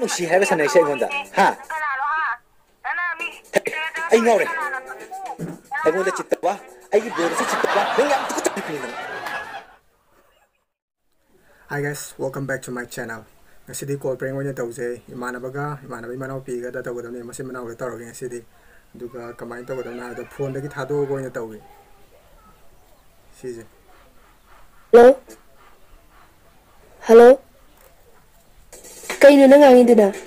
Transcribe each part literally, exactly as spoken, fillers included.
ꯅꯨꯡꯁꯤ ꯍꯥꯏꯕ ꯁꯥꯟꯅꯩꯁꯦ ꯑꯩꯉꯣꯟꯗ ꯍꯥ ꯑꯩ ꯉꯥꯎꯔꯦ ꯑꯩꯉꯣꯟꯗ ꯆꯤꯠꯇꯕ ꯑꯩꯒꯤ ꯕ꯭ꯔꯣꯗꯁꯨ ꯆꯤꯠꯇꯕ ꯅꯪ ꯌꯥꯝ ꯇꯨꯀꯠꯆꯕꯅꯤ ꯅꯪ. Hi guys, welcome back to my channel. Ngasidi call prank oina tawjay imanabaga imanabai manawpi ga da tawgadamne masi manaw ga tawrage ngasidi duga kamai tawgadamna da phone dagi thado go oina tawgi sije. Hello Hello Kaino nang angin duna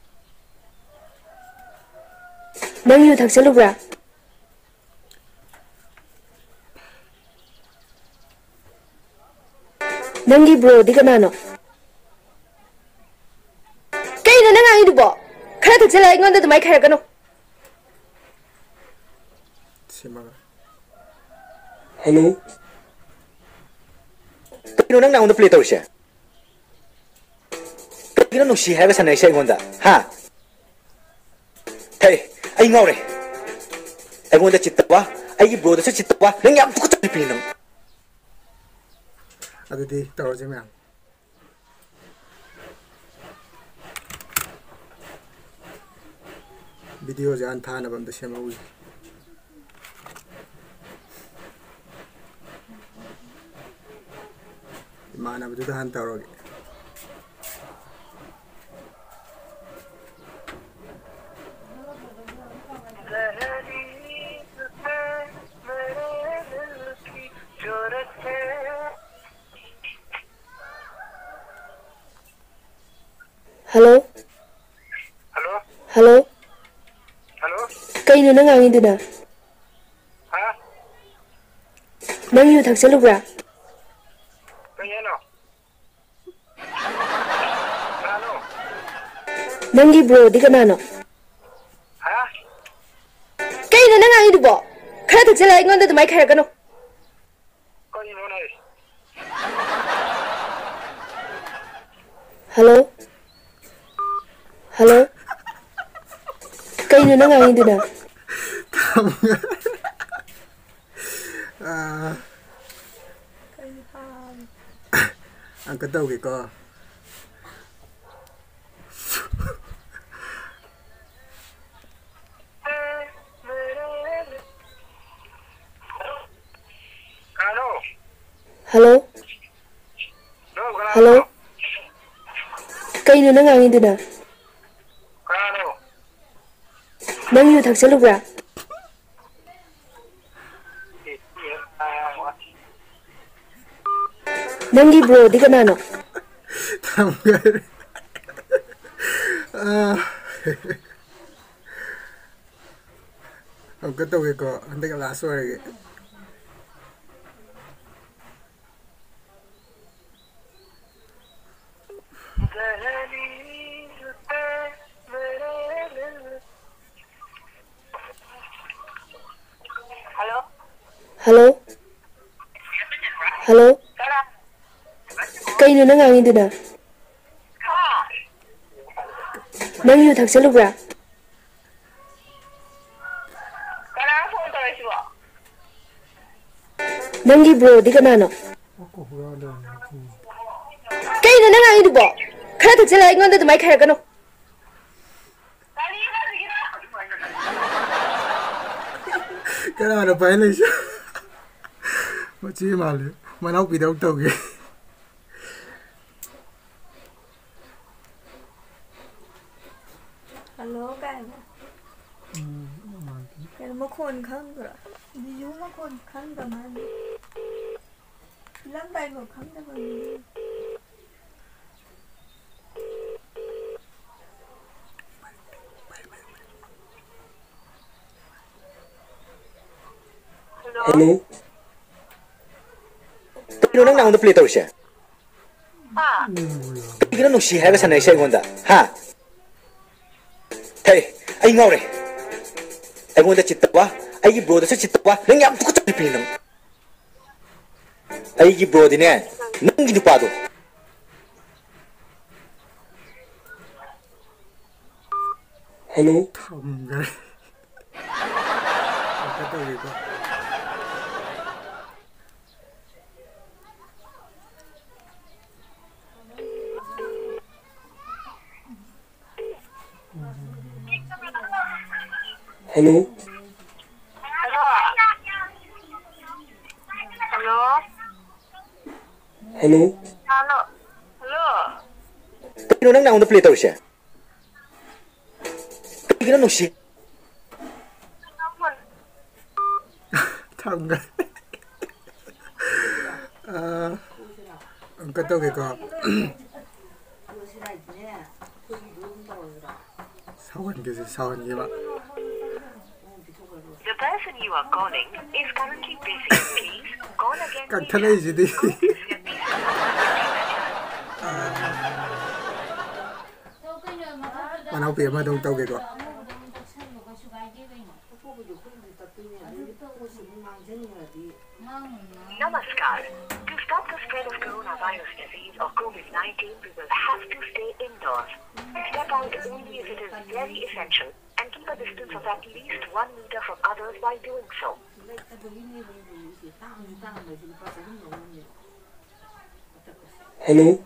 Nang yu thaksalubra Nangi bro di kanano Kaino nang angin dubo Kara thaksala ingon da tumai kharakano Simaga. Hello Kaino nang naunga play tawse Kaino nungsi haiba sanaise aigonda ha Hey ai ngaure aigonda chittaba aigi brodasu chittaba nang yam tukutchapini nang. Adudi tawje ma'am. Video jan thana bam da semawi. Imana badu da han tawroge. Hello Hello Hello Hello Kaino nang angin duna Ha Nang yu thaksalubra Kayano Ano Nangi bro di kanano Ha Kaino nang angin dubo Kara thaksala ingon da tumai kharakano Kayano na eh Hello Hello Kaino nang angin duna Ah. Ang katawgi ko. Ano Hello No Ano Hello Kaino nang angin duna Ano Nang yu thaksalubra Nangi bro di kanano Tamgar. Ah. Ang katawgi ko. Hindi ka last word. Hello Hello Hello Kaino nang angin duna Nang yu thaksalubra Kana phone tawisibo Nangi bro di kanano Kaino nang angin dubo Kara thaksala ingon da tumai kharakano Kaya ano pa yun siya. Machi mali. Manaw pidaw tawgi. Hello guys. Cái nó khôn khăn rồi. Ví dụ nó khôn khăn rồi mà. Lắm tay một khăn rồi. Hello Kaino nang naunga play tawse Ha Kaino nungsi haiba sanaise aigonda ha Hey ai ngaure aigonda chittaba aigi brodasu chittaba nang yam tukutchapini nang. Aigi brodine nangi nupado Hello Tamgar. Ang katawgi ko. Hello. Hello. Hello. Hello. Hello. Kino nang nauna play tawag siya? Kino nung siya? Tanggal. Ah, ang kataw ko. Sawan kasi sawan giba. The person you are calling is currently busy. Please call again. Kagtalay jidi. Manaw pi ma dong taw ko. Namaskar. To stop the spread of coronavirus disease or COVID nineteen, we will have to stay indoors. Step out only if it is very essential and keep a distance of at least one meter from others while doing so. Hello.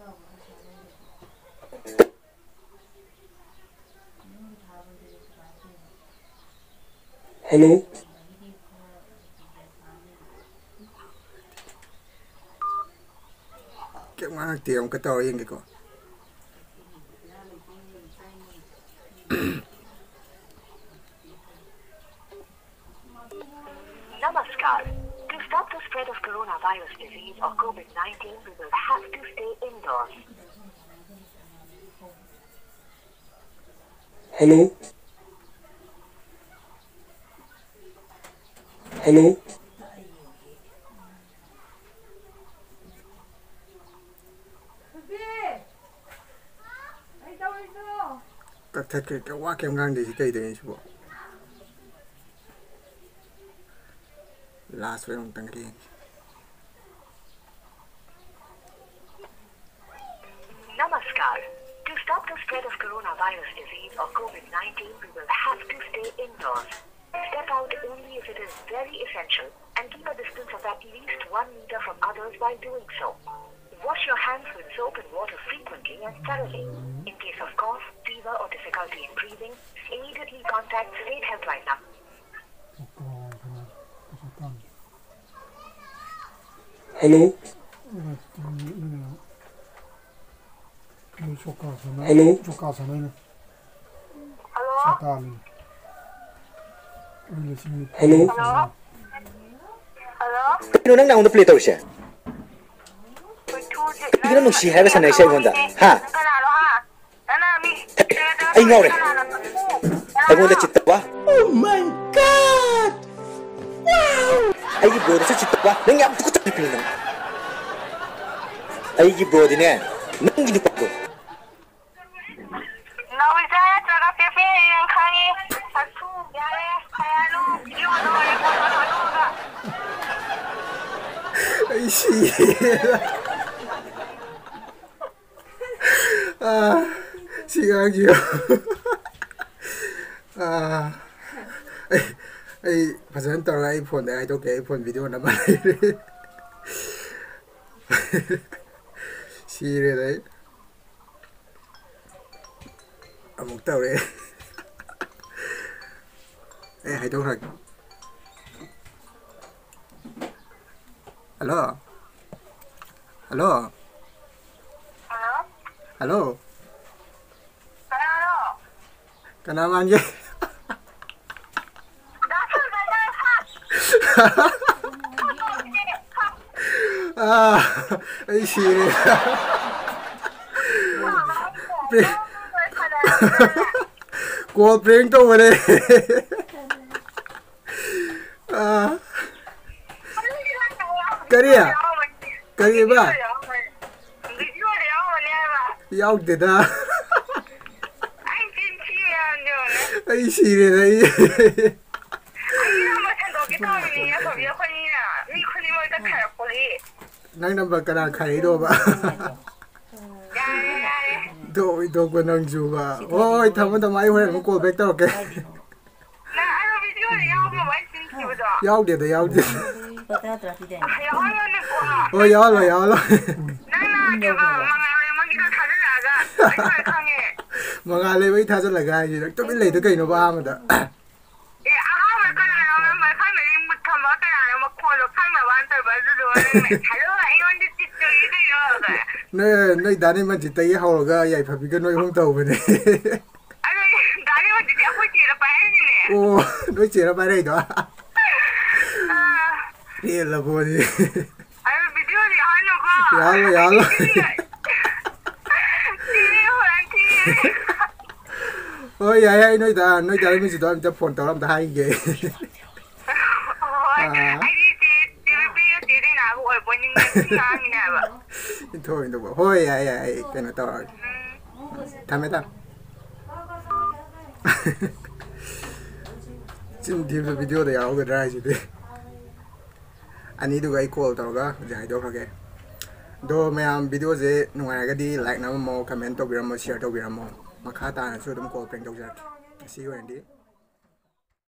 Hello. Kaya nga tiyong kataw yung ko. Namaskar. To stop the spread of coronavirus disease or COVID nineteen, we will have to stay indoors. Hello. Hello. Các thầy cái cái quá kem ngang thì cây đấy chứ bộ. Last way on tăng kia. Namaskar. To stop the spread of coronavirus disease or COVID nineteen, we will have to stay indoors. Step out only if it is very essential and keep a distance of at least one meter from others while doing so. Wash your hands with soap and water frequently and thoroughly. In case of cough, fever or difficulty in breathing, immediately contact State Helpline number. Hello. Hello. Hello. Hello? Hello? Kino nang nauna play tawag siya? Kino nung siya hawa sa naisya yung handa? Ha? Ay nga rin. Ay mo na chita ba? Oh my God! Wow! Ay bro, nasa chita ba? Nangyam ko sa pipin nang. Ay bro din yan. Nang ginupa ko. Ay siya. Ah, siya giyo. Ah, ay ay pasan tawag iPhone ay ito kay iPhone video naman. Siya rin. Amok tawag eh. Eh, hay đâu rồi? Alo. Alo. Hello? Alo. Hello? Kenapa aja? Ah, ay sini. Cô prank đâu mà đây? Ah. Cái à? Cái gì ba? Yêu thì ta. Ay sini đây. Nang number ka na kharido ba? Do do ko nang juba. Oi, thamo da mai horen ko back to okay. Na ano video yaw mo ba sin ki ba? Yaw de da yaw de. Có tao tao đi đây. Yaw mo ni ko. Oh, yaw lo yaw lo. Na na ke ba mga mga gito thadalaga. Ai khangé. Mga leway ta sa lagay ji to bin lei to kai no ba ma da. Eh aha ma ka na ma ka na yin mut ka ma ka na ma ko lo ka na wan ta ba zu do ne. Hello ai on the sit to yi de yo ga. Ne noi da ni man ji tai haw ga yai pha bi ga noi hong tau ba ne. Ai da ni ma ji ya ko ji ra ba ni ne. Oh noi che ra ba dai do. Ye la bo ni. Ai video ni ha no ga. Ya lo ya lo. Oh ya ya noi da noi da mi ji do am ta phone tau lam ta hai ge. Ai di di di bi di di na bo bo ni ni na ni na ba. Thôi đâu bảo thôi ai ai cái nó to tham ta chính tìm được video để áo cái ra gì đấy anh ấy được cái call tao cả giải đó cái đó mấy am video gì ngoài cái đi like nào mà comment tao bị làm share tao bị làm mà khá ta là số đâm call prank tao ra see you Andy